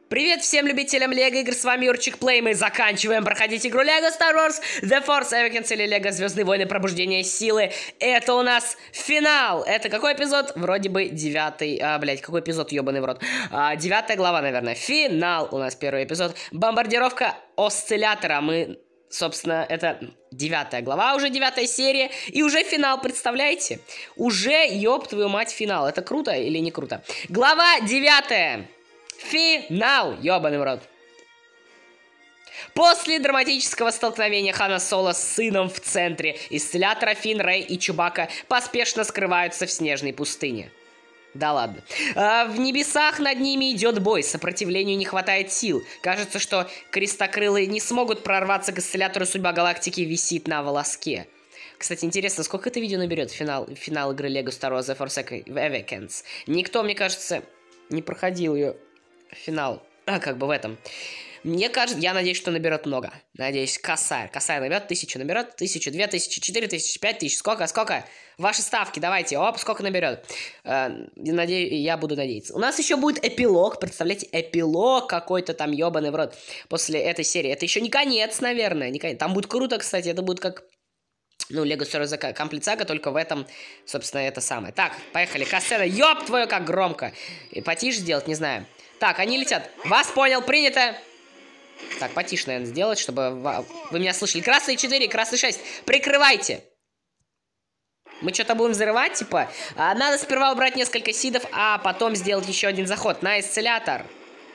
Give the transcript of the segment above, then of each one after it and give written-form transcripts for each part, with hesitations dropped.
Привет всем любителям Лего игр, с вами Юрчик Плей. Мы заканчиваем проходить игру Лего Star Wars The Force Awakens или Лего Звездные войны Пробуждение силы. Это у нас финал. Это какой эпизод? Вроде бы 9. Какой эпизод, ебаный в рот? 9 глава, наверное. Финал у нас первый эпизод. Бомбардировка осциллятора. Собственно, это 9 глава, уже 9 серия, и уже финал, представляете? Уже, ёб твою мать, финал. Это круто или не круто? Глава 9. Финал, ёбаный в рот. После драматического столкновения Хана Соло с сыном в центре исцелятора, Финн, Рей и Чубака поспешно скрываются в снежной пустыне. Да ладно. В небесах над ними идет бой, сопротивлению не хватает сил. Кажется, что крестокрылые не смогут прорваться к исцелятору, судьба галактики висит на волоске. Кстати, интересно, сколько это видео наберет финал игры Lego Star Wars The Force Awakens? Никто, мне кажется, не проходил ее финал, как бы в этом. Мне кажется, я надеюсь, что наберет много. Надеюсь, косарь наберет 1000, наберет 1000, 2000, 4000, 5000. Сколько? Ваши ставки, давайте. Оп, сколько наберет? Надеюсь, я буду надеяться. У нас еще будет эпилог, представляете, эпилог какой-то там ебаный в рот после этой серии. Это еще не конец, наверное, не конец. Там будет круто, кстати, это будет как... Лего Star Wars Complete Saga, только в этом, собственно, это самое. Так, поехали, кассета, ёб твою, как громко. И потише сделать, не знаю. Так, они летят. Вас понял, принято. Так, потише, наверное, сделать, чтобы вы меня слышали. Красный 4, красный 6. Прикрывайте. Мы что-то будем взрывать, типа. Надо сперва убрать несколько сидов, а потом сделать еще один заход на исцелятор.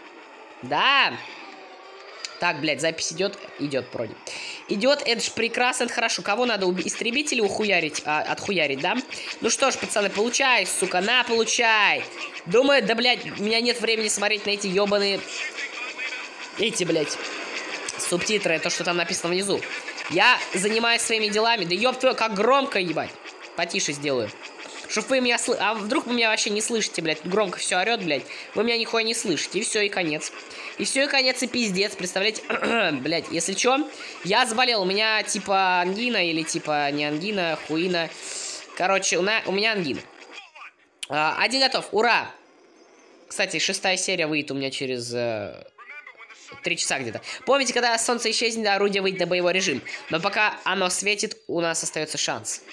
Да. Так, блядь, запись идет? Идет, вроде. Идет, это ж прекрасно, это хорошо. Кого надо истребителей ухуярить? Отхуярить, да? Ну что ж, пацаны, получай, сука, на, получай. Думаю, да, блядь, у меня нет времени смотреть на эти ебаные... блядь, субтитры, то, что там написано внизу. Я занимаюсь своими делами. Да ёб твою, как громко, ебать. Потише сделаю. Чтоб вы меня слышите. А вдруг вы меня вообще не слышите, блядь? Громко все орет, блядь. Вы меня нихуя не слышите. И все, и конец. И все, и конец, и пиздец. Представляете? Блядь, если что, я заболел. У меня типа ангина или типа не ангина, хуина. Короче, у меня ангина. Один готов. Ура! Кстати, 6 серия выйдет у меня через 3 часа где-то. Помните, когда солнце исчезнет, орудие выйдет на боевой режим. Но пока оно светит, у нас остается шанс.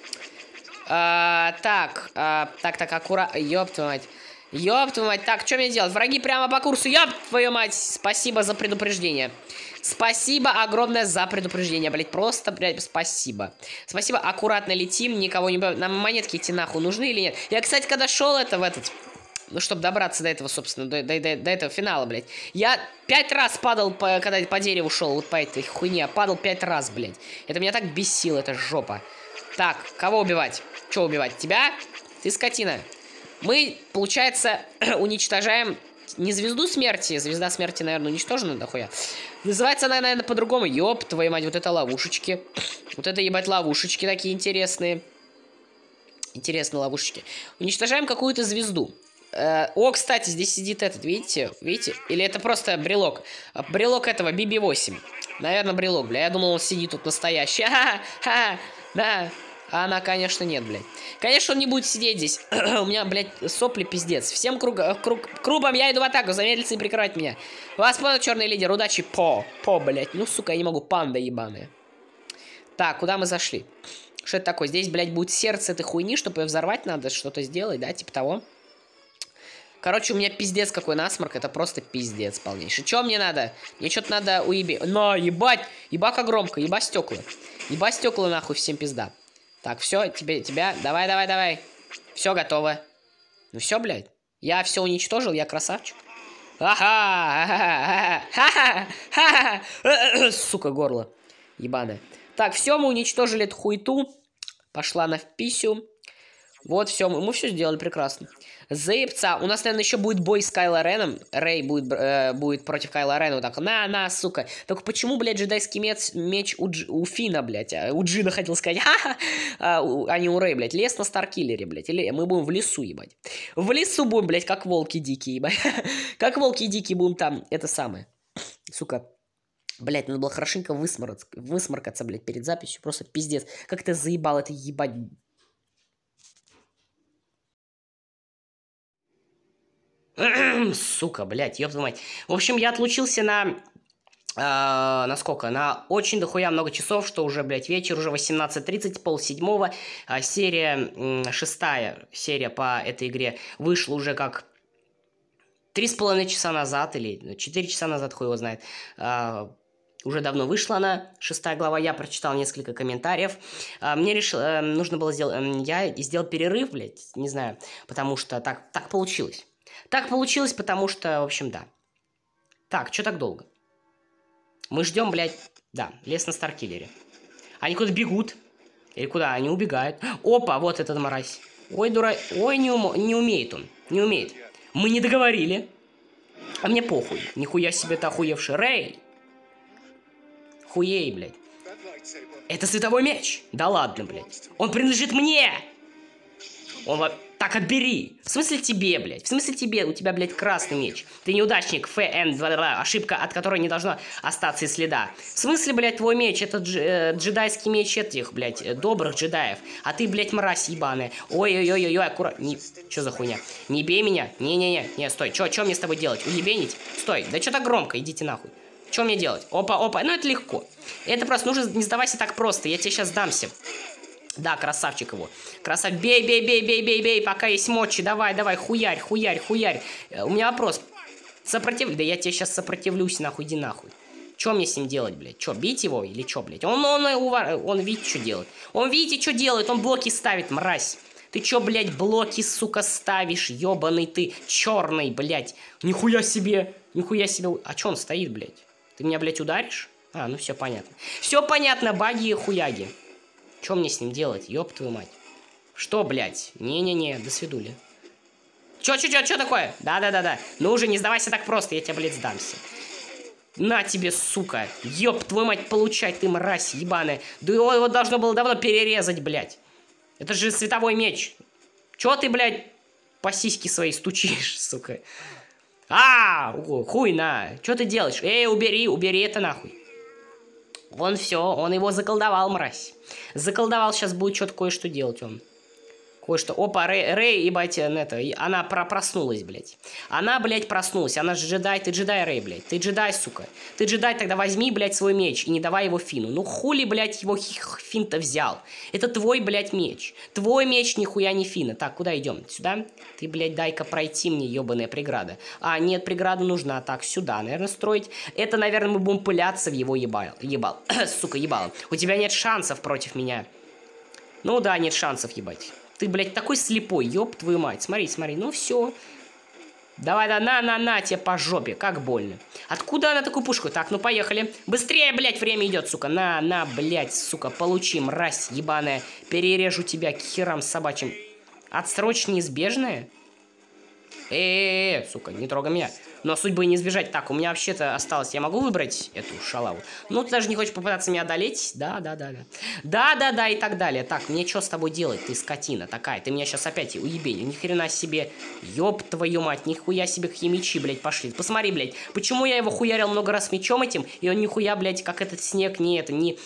Так, аккуратно. Ёб твою мать. Ёб твою мать. Так, что мне делать? Враги прямо по курсу. Ёб твою мать. Спасибо за предупреждение. Спасибо огромное за предупреждение, блядь. Просто, блядь, спасибо. Спасибо, аккуратно летим, никого не... Нам монетки эти нахуй нужны или нет? Я, кстати, когда шел ну, чтобы добраться до этого, собственно, до этого финала, блядь. Я 5 раз падал, когда по дереву шел, вот по этой хуйне. Падал 5 раз, блядь. Это меня так бесило, это жопа. Так, кого убивать? Че убивать? Тебя? Ты скотина. Мы, получается, уничтожаем не звезду смерти. Звезда смерти, наверное, уничтожена, дохуя. Называется она, наверное, по-другому. Ёб, твою мать, вот это ловушечки. Вот это, ебать, ловушечки такие интересные. Интересные ловушечки. Уничтожаем какую-то звезду. О, кстати, здесь сидит этот, видите? Видите? Или это просто брелок? Брелок этого, BB-8. Наверное, брелок, бля. Я думал, он сидит тут настоящий. Ха-ха, да. А она, конечно, нет, блядь. Конечно, он не будет сидеть здесь. У меня, блядь, сопли пиздец. Всем кругом я иду в атаку. Замедлиться и прикрывать меня. Вас понял, черный лидер. Удачи, блядь. Ну, сука, я не могу. Панда ебаная. Так, куда мы зашли? Что это такое? Здесь, блядь, будет сердце этой хуйни, чтобы ее взорвать надо, что-то сделать, да, типа того. Короче, у меня пиздец какой насморк. Это просто пиздец полнейший. Че мне надо? Мне что-то надо уеби... На, ебать! Еба-ка громко, еба стекла. Еба стекла, нахуй, всем пизда. Так, все, тебя, давай. Все готово. Ну все, блядь. Я все уничтожил, я красавчик. Сука, горло. Ебаное. Так, все, мы уничтожили эту хуету. Пошла на вписю. Вот, все, мы все сделали прекрасно. Заебца. У нас, наверное, еще будет бой с Кайло Реном. Рей будет против Кайло Рена. Вот так. На, сука. Только почему, блядь, джедайский меч у Фина, блядь? У Джина хотел сказать. А не у Рей, блядь. Лес на Старкиллере, блядь. Или мы будем в лесу, ебать. В лесу будем, блядь, как волки дикие, ебать. Как волки дикие будем там. Это самое. Сука. Блядь, надо было хорошенько высморкаться, блядь, перед записью. Просто пиздец. Как ты заебал это, ебать. Сука, блядь, ёб твою мать. В общем, я отлучился на сколько? На очень дохуя много часов, что уже, блядь, вечер, уже 18:30, полседьмого. Шестая серия по этой игре вышла уже как 3,5 часа назад, или 4 часа назад, хуй его знает. Уже давно вышла она, 6 глава, я прочитал несколько комментариев. Мне нужно было сделать... Я сделал перерыв, блядь, не знаю, потому что так получилось. Так получилось, потому что, в общем, да. Так, что так долго? Мы ждем, блядь, да, лес на Старкиллере. Они куда бегут? Или куда? Они убегают. Опа, вот этот мразь. Ой, ой, не умеет он. Не умеет. Мы не договорили. А мне похуй. Нихуя себе ты охуевший. Рэй! Хуей, блядь. Это световой меч. Да ладно, блядь. Он принадлежит мне! Он так отбери. В смысле тебе, блядь? В смысле тебе? У тебя, блядь, красный меч. Ты неудачник. ФН2. Ошибка, от которой не должно остаться и следа. В смысле, блядь, твой меч? Это джедайский меч этих, блядь, добрых джедаев. А ты, блядь, мразь ебаная. Ой-ой-ой-ой, аккуратно. Чё за хуйня? Не бей меня. Не-не-не. Стой. Чё мне с тобой делать? Уебенить? Стой. Да чё так громко? Идите нахуй. Что мне делать? Опа. Ну, это легко. Это просто нужно... Не сдавайся так просто. Я тебе сейчас дамся. Да, красавчик его. Красавчик. Бей, пока есть мочи. Давай, хуярь. У меня вопрос. Да я тебе сейчас сопротивлюсь, нахуй, иди нахуй. Что мне с ним делать, блядь? Что, бить его или что, блядь? Он видит, что делает. Он видите, что делает. Он блоки ставит, мразь. Ты чё, блядь, блоки, сука, ставишь? Ёбаный ты, черный, блядь. Нихуя себе. А чё он стоит, блядь? Ты меня, блядь, ударишь? А, ну все понятно. Все понятно, баги и хуяги. Что мне с ним делать? Ёб твою мать. Что, блядь? Не-не-не, до свидули. Чё такое? Да. Ну уже не сдавайся так просто, я тебе, блядь, сдамся. На тебе, сука. Ёб твою мать, получай, ты мразь ебаная. Да его должно было давно перерезать, блядь. Это же световой меч. Чё ты, блядь, по сиське своей стучишь, сука? Хуй на. Чё ты делаешь? Убери это нахуй. Он его заколдовал, мразь. Заколдовал, сейчас будет что-то кое-что делать он. Кое-что. Опа, Рэй, ебать, она проснулась, блядь. Она, блядь, проснулась. Она же джедай, ты джедай, Рэй, блядь. Ты джедай, сука. Ты джедай, тогда возьми, блядь, свой меч и не давай его Фину. Ну хули, блядь, его Фин-то взял? Это твой, блядь, меч. Твой меч, нихуя не Фина. Так, куда идем? Сюда? Ты, блядь, дай-ка пройти мне, ебаная преграда. Нет, преграда нужна. Так, сюда, наверное, строить. Это, наверное, мы будем пыляться в его ебал. Сука, ебал. У тебя нет шансов против меня. Ну да, нет шансов, ебать. Ты, блядь, такой слепой, ёб твою мать. Смотри, ну все. Давай, да, на тебе по жопе, как больно. Откуда она такую пушку? Так, ну поехали. Быстрее, блядь, время идет, сука. На, блядь, сука, получи, мразь ебаная. Перережу тебя к херам собачьим. Отсрочь неизбежная? Сука, не трогай меня. Но судьбы не избежать. Так, у меня вообще-то осталось. Я могу выбрать эту шалаву? Ну, ты даже не хочешь попытаться меня одолеть? Да, и так далее. Так, мне что с тобой делать? Ты скотина такая. Ты меня сейчас опять уебень. Ни хрена себе. Ёб твою мать. Нихуя себе химичи, блядь, пошли. Посмотри, блядь. Почему я его хуярил много раз мечом этим, и он нихуя, блядь, как этот снег, не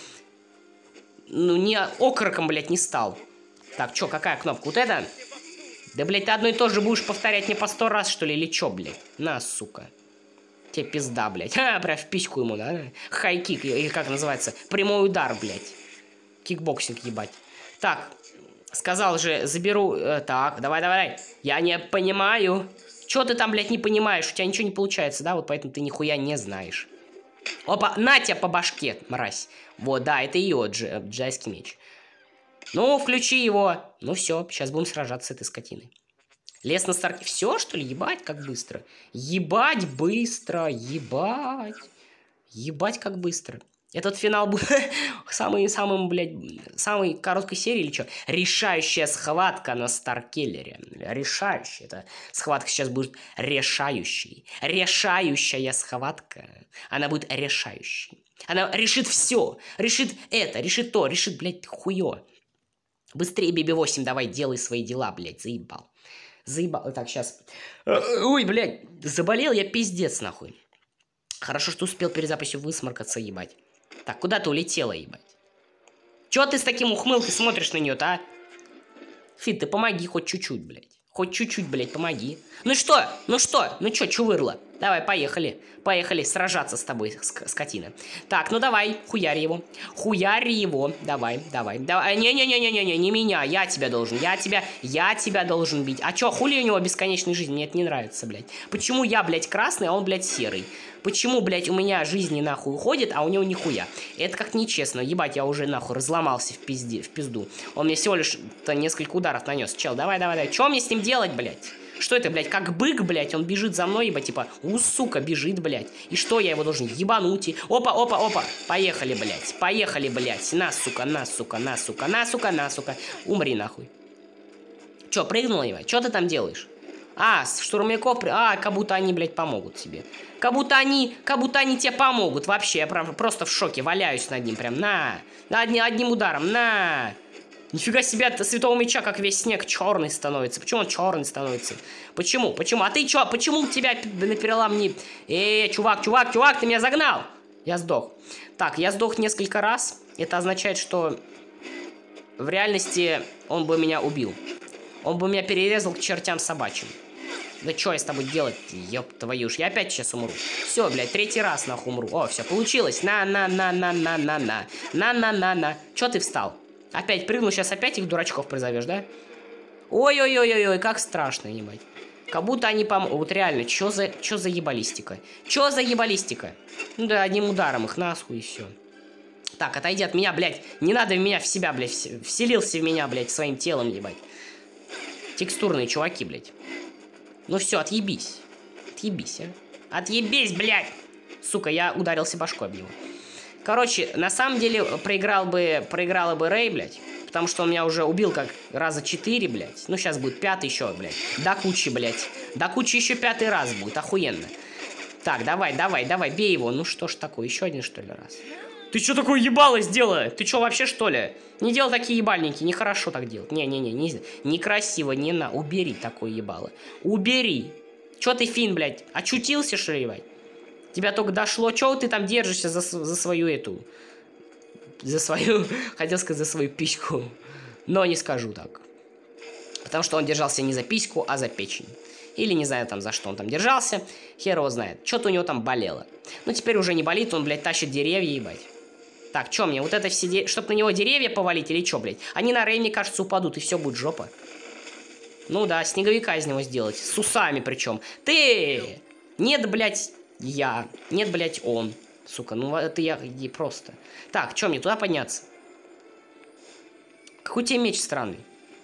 окороком, блядь, не стал. Так, что, какая кнопка? Вот это? Да, блядь, ты одно и то же будешь повторять не по 100 раз, что ли, или чё, блядь? На, сука. Тебе пизда, блядь. Прям в письку ему, да? Хай-кик, или как называется? Прямой удар, блядь. Кикбоксинг, ебать. Так, сказал же, заберу... так, давай. Я не понимаю. Чё ты там, блядь, не понимаешь? У тебя ничего не получается, да? Вот поэтому ты нихуя не знаешь. Опа, на тебя по башке, мразь. Вот, да, это ее джайский меч. Ну, включи его. Ну все, сейчас будем сражаться с этой скотиной. Лес на Старке. Все, что ли? Ебать, как быстро. Ебать быстро. Ебать как быстро. Этот финал будет самой короткой серии или что? Решающая схватка на Старкиллере. Решающая. Эта схватка сейчас будет решающей. Решающая схватка. Она будет решающей. Она решит все. Решит это, решит то, решит, блядь, хуё. Быстрее, BB-8, давай, делай свои дела, блядь, заебал. Так, сейчас. Ой, блядь, заболел я пиздец, нахуй. Хорошо, что успел перед записью высморкаться, ебать. Так, куда ты улетела, ебать? Чё ты с таким ухмылкой смотришь на неё-то, а? Фит, ты помоги хоть чуть-чуть, блядь. Хоть чуть-чуть, блядь, помоги. Ну что? Ну что? Ну чё, чувырло? Давай, поехали. Поехали сражаться с тобой, скотина. Так, ну давай, хуярь его. Хуярь его. Давай, давай, давай. Не-не-не-не-не, не меня. Я тебя должен. Я тебя должен бить. А чё, хули у него бесконечная жизнь? Мне это не нравится, блядь. Почему я, блядь, красный, а он, блядь, серый? Почему, блядь, у меня жизни нахуй уходит, а у него нихуя? Это как-то нечестно. Ебать, я уже нахуй разломался в пизду. Он мне всего лишь несколько ударов нанес. Чел, давай, давай, давай. Чё мне с ним делать, блядь? Что это, блядь, как бык, блядь, он бежит за мной, ебать, типа, сука, бежит, блядь. И что, я его должен ебануть? И... Опа, опа, опа. Поехали, блядь, поехали, блядь. На, сука, на, сука, на, сука, на, сука, на, сука. Умри, нахуй. Чё, прыгнула, ебать? Чё ты там делаешь? А, штурмяков... А, как будто они, блядь, помогут тебе. Как будто они тебе помогут. Вообще, я просто в шоке. Валяюсь над ним прям. Одним ударом. На. Нифига себе, от святого меча, как весь снег черный становится. Почему он черный становится? Почему? Почему? А ты чё? Почему у тебя на перелом не... чувак, ты меня загнал. Я сдох. Так, я сдох несколько раз. Это означает, что в реальности он бы меня убил. Он бы меня перерезал к чертям собачьим. Да что я с тобой делать? Ёб твою ж, я опять сейчас умру. Все, блядь, третий раз нахуй умру. О, все, получилось. На. Чё ты встал? Опять прыгнул, сейчас опять их дурачков призовешь, да? Ой-ой-ой-ой-ой, как страшно, ебать. Как будто они Вот реально, чё за ебалистика? Чё за ебалистика? Ну да, одним ударом их нахуй и все. Так, отойди от меня, блядь. Не надо в меня, в себя, блядь. Вселился в меня, блядь, своим телом, ебать. Текстурные чуваки, блядь. Ну все, отъебись. Отъебись, а. Отъебись, блядь. Сука, я ударился башкой об него. Короче, на самом деле проиграла бы Рэй, блядь. Потому что он меня уже убил как раза 4, блядь. Ну, сейчас будет 5 еще, блядь. До кучи, блядь. До кучи еще 5-й раз будет, охуенно. Так, давай, бей его. Ну что ж такое, еще один, что ли, раз? Ты что такое ебало сделала? Ты что, вообще, что ли? Не делай такие ебальники, нехорошо так делать. Некрасиво, не на. Убери такое ебало. Убери. Че ты, Фин, блядь, очутился, что ли, ебать? Тебя только дошло. Чего ты там держишься за свою эту... За свою... Хотел сказать, за свою письку. Но не скажу так. Потому что он держался не за письку, а за печень. Или не знаю там за что он там держался. Хер его знает. Что-то у него там болело. Ну теперь уже не болит, он, блядь, тащит деревья, ебать. Так, что мне, вот это все... Чтоб на него деревья повалить или что, блядь? Они на Рэй, мне кажется, упадут, и все будет жопа. Ну да, снеговика из него сделать. С усами причем. Ты! Нет, блядь, я. Нет, блядь, он. Сука, ну это я и просто. Так, что мне, туда подняться? Какой у тебя меч странный?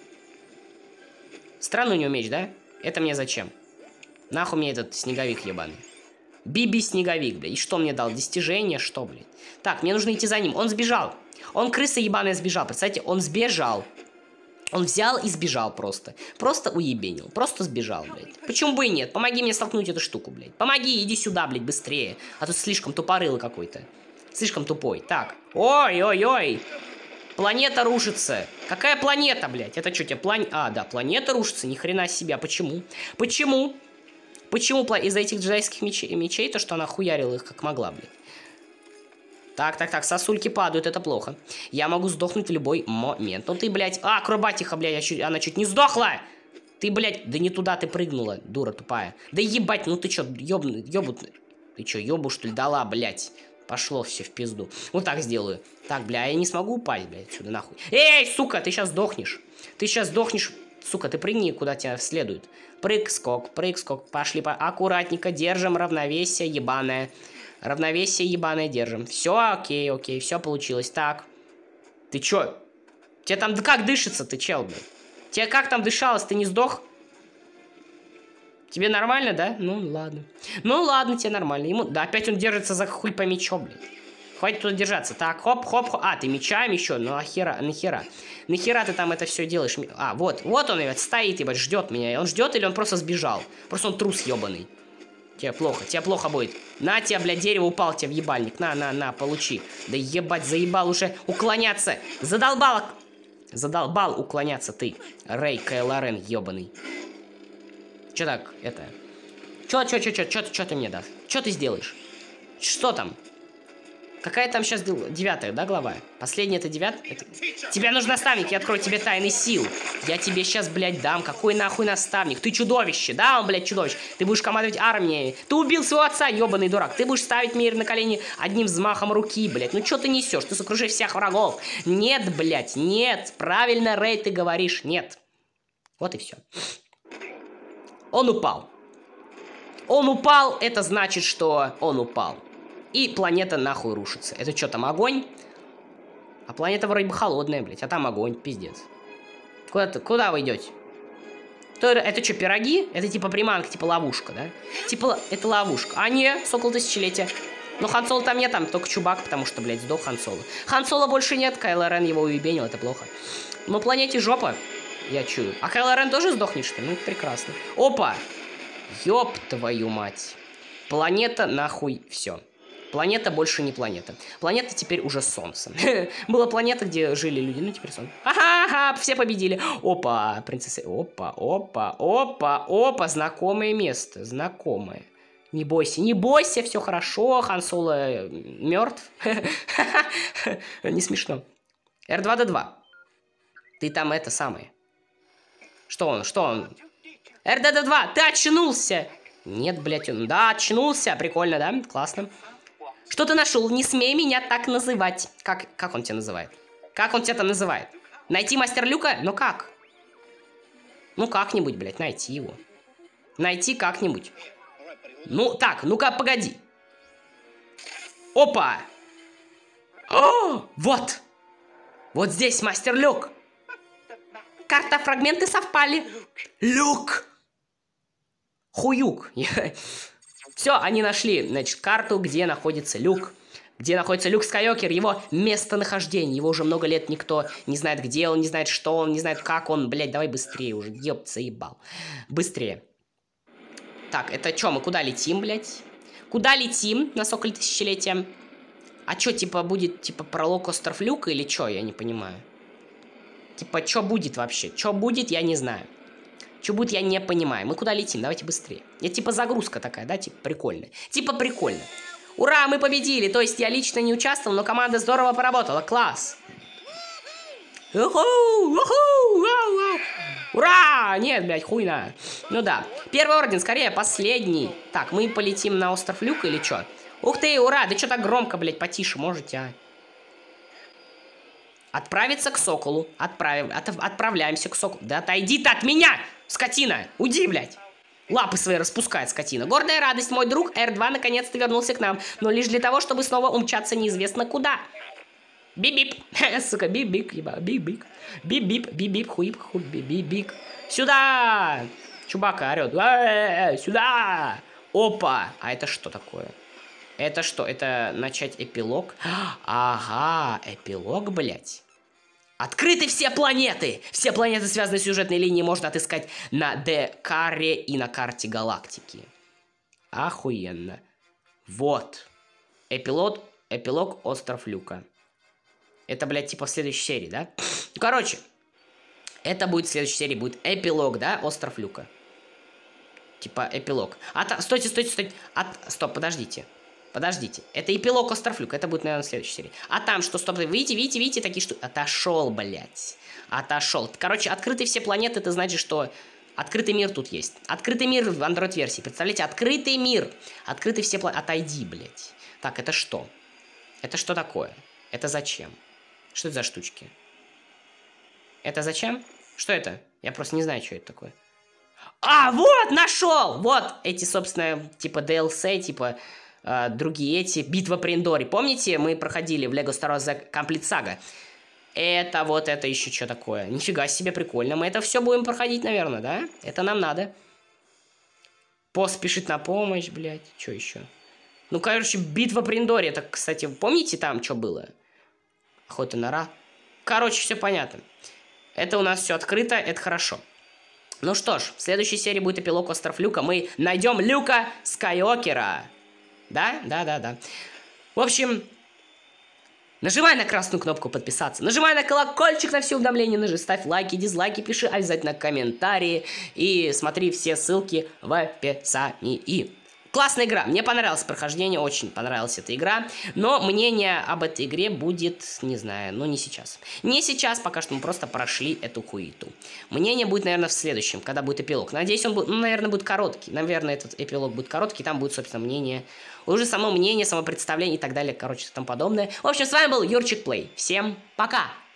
Странный у него меч, да? Это мне зачем? Нахуй мне этот снеговик ебаный. Биби снеговик, блядь. И что мне дал? Достижение? Что, блядь? Так, мне нужно идти за ним. Он сбежал. Он, крыса ебаная, сбежал. Представьте, он сбежал. Он взял и сбежал просто. Просто уебенил. Просто сбежал, блядь. Почему бы и нет? Помоги мне столкнуть эту штуку, блядь. Помоги, иди сюда, блядь, быстрее. А то слишком тупорылый какой-то. Слишком тупой. Так. Ой-ой-ой. Планета рушится. Какая планета, блядь? Это что, тебе А, да, планета рушится. Ни хрена себе. А почему? Почему? Почему из-за этих джедайских мечей то, что она хуярила их как могла, блядь? Так, сосульки падают, это плохо. Я могу сдохнуть в любой момент. Ну ты, блядь, акробатиха, блядь, она чуть не сдохла! Ты, блядь, да не туда ты прыгнула, дура тупая. Да ебать, ну ты чё, ты чё, ёбу, что ли, дала, блядь? Пошло все в пизду. Вот так сделаю. Так, бля, я не смогу упасть, блядь, отсюда нахуй. Эй, сука, ты сейчас сдохнешь. Ты сейчас сдохнешь. Сука, ты прыгни, куда тебя следует. Прыг-скок, пошли, аккуратненько, держим равновесие ебаное. Равновесие ебаное держим. Все, окей, все получилось. Так. Ты чё? Тебе там как дышится, ты чел, блядь? Тебе как там дышалось, ты не сдох? Тебе нормально, да? Ну, ладно. Ну, ладно, тебе нормально. Да, опять он держится за хуй по мячу, блядь. Хватит туда держаться. Так, хоп. А, ты мечаем еще? Ну, нахера? Нахера ты там это все делаешь? А, вот он, ебать, стоит, ебать, ждет меня. Он ждет или он просто сбежал? Просто он трус ебаный. Тебе плохо будет. На тебя, блядь, дерево упал тебе в ебальник. На, получи. Да ебать, заебал уже уклоняться. Задолбал уклоняться ты. Рэй Кайло Рен ебаный. Чё так, это... Чё ты мне дашь? Чё ты сделаешь? Что там? Какая там сейчас 9-я, да, глава? Последняя это 9-я? Тебе нужен наставник, я открою тебе тайны сил. Я тебе сейчас, блядь, дам. Какой нахуй наставник? Ты чудовище, да, он, блядь, чудовище. Ты будешь командовать армией. Ты убил своего отца, ебаный дурак. Ты будешь ставить мир на колени одним взмахом руки, блядь. Ну что ты несешь? Ты сокрушишь всех врагов. Нет, блядь, нет. Правильно, Рэй, ты говоришь, нет. Вот и все. Он упал. Он упал, это значит, что он упал. И планета нахуй рушится. Это что, там огонь? А планета вроде бы холодная, блядь. А там огонь, пиздец. Куда вы идете? Это что, пироги? Это типа приманка, типа ловушка, да? Типа, это ловушка. А не, сокол тысячелетия. Но Хан Соло там нет, там только Чубак, потому что, блядь, сдох Хан Соло. Хан Соло больше нет, Кайло Рен его уебенил, это плохо. Но планете жопа, я чую. А Кайло Рен тоже сдохнет, что ли? Ну, прекрасно. Опа! Ёб твою мать. Планета нахуй все. Планета больше не планета. Планета теперь уже Солнце. Была планета, где жили люди, ну теперь Солнце. Ага, все победили. Опа, принцесса. Опа, опа, опа, опа. Знакомое место, знакомое. Не бойся, не бойся, все хорошо. Хан Соло мертв. Не смешно. R2-D2. Ты там это самое. Что он? R2-D2, ты очнулся. Нет, блядь, он, да, очнулся. Прикольно, да? Классно. Что ты нашел? Не смей меня так называть. Как он тебя называет? Как он тебя там называет? Найти мастер Люка? Ну как? Ну как-нибудь, блядь, найти его. Найти как-нибудь. Ну так, ну-ка, погоди. Опа! О, вот! Вот здесь мастер Люк. Карта, фрагменты совпали. Люк! Хуюк. Все, они нашли, значит, карту, где находится Люк. Где находится Люк Скайуокер, его местонахождение. Его уже много лет никто не знает, где он, не знает, что он, не знает, как он. Блядь, давай быстрее уже, ёб, заебал. Быстрее. Так, это что, мы куда летим, блядь? Куда летим на Соколе Тысячелетия? А что, типа, будет, типа, пролог Остров Люка или что? Я не понимаю. Типа, что будет вообще? Что будет, я не знаю. Что будет, я не понимаю. Мы куда летим? Давайте быстрее. Это типа загрузка такая, да? Типа прикольно. Типа прикольно. Ура, мы победили. То есть я лично не участвовал, но команда здорово поработала. Класс. Ура! Нет, блядь, хуйна. Ну да. Первый орден, скорее, последний. Так, мы полетим на остров Люка или что? Ух ты, ура! Да что так громко, блядь, потише можете, а? Отправиться к Соколу. Отправляемся к Соколу. Да отойди ты от меня, скотина! Уйди, блядь! Лапы свои распускает, скотина. Гордая радость, мой друг R2 наконец-то вернулся к нам. Но лишь для того, чтобы снова умчаться неизвестно куда. Бип-бип. Сука, бип-бип, бип-бип. Бип-бип, бип-бип, хуип-хуп, бип-бип. Сюда! Чубака орёт. Сюда! Опа! А это что такое? Это что? Это начать эпилог? Ага, эпилог, блядь. Открыты все планеты! Все планеты, связанные с сюжетной линией, можно отыскать на Декаре и на карте галактики. Охуенно. Вот. Эпилог Остров Люка. Это, блядь, типа в следующей серии, да? Короче. Это будет в следующей серии. Будет эпилог, да? Остров Люка. Типа эпилог. Стойте. Стоп, подождите. Подождите. Это эпилог Остров Люка. Это будет, наверное, в следующей серии. А там что? Стоп, видите, такие штуки. Отошел, блядь. Отошел. Короче, открыты все планеты, это значит, что открытый мир тут есть. Открытый мир в Android-версии. Представляете, открытый мир. Открыты все планеты. Отойди, блядь. Так, это что? Это что такое? Это зачем? Что это за штучки? Это зачем? Что это? Я просто не знаю, что это такое. А, вот, нашел! Вот эти, собственно, типа DLC, типа... другие эти, битва при Эндоре. Помните, мы проходили в Lego Star Wars Complete Saga? Это вот, это еще что такое? Нифига себе, прикольно. Мы это все будем проходить, наверное, да? Это нам надо. Поспешит на помощь, блядь. Что еще? Ну, короче, битва при Эндоре. Это, кстати, помните там, что было? Охота на Ра. Короче, все понятно. Это у нас все открыто, это хорошо. Ну что ж, в следующей серии будет эпилог Остров Люка. Мы найдем Люка Скайуокера. Да? Да. В общем, нажимай на красную кнопку подписаться. Нажимай на колокольчик на все уведомления. Ставь лайки, дизлайки, пиши обязательно комментарии. И смотри все ссылки в описании. Классная игра. Мне понравилось прохождение, очень понравилась эта игра. Но мнение об этой игре будет, не знаю, ну не сейчас. Не сейчас, пока что мы просто прошли эту хуету. Мнение будет, наверное, в следующем, когда будет эпилог. Надеюсь, он будет, ну, наверное, будет короткий. Наверное, этот эпилог будет короткий, там будет, собственно, мнение. Уже само мнение, само представление и так далее, короче, и тому подобное. В общем, с вами был Юрчик Плей. Всем пока!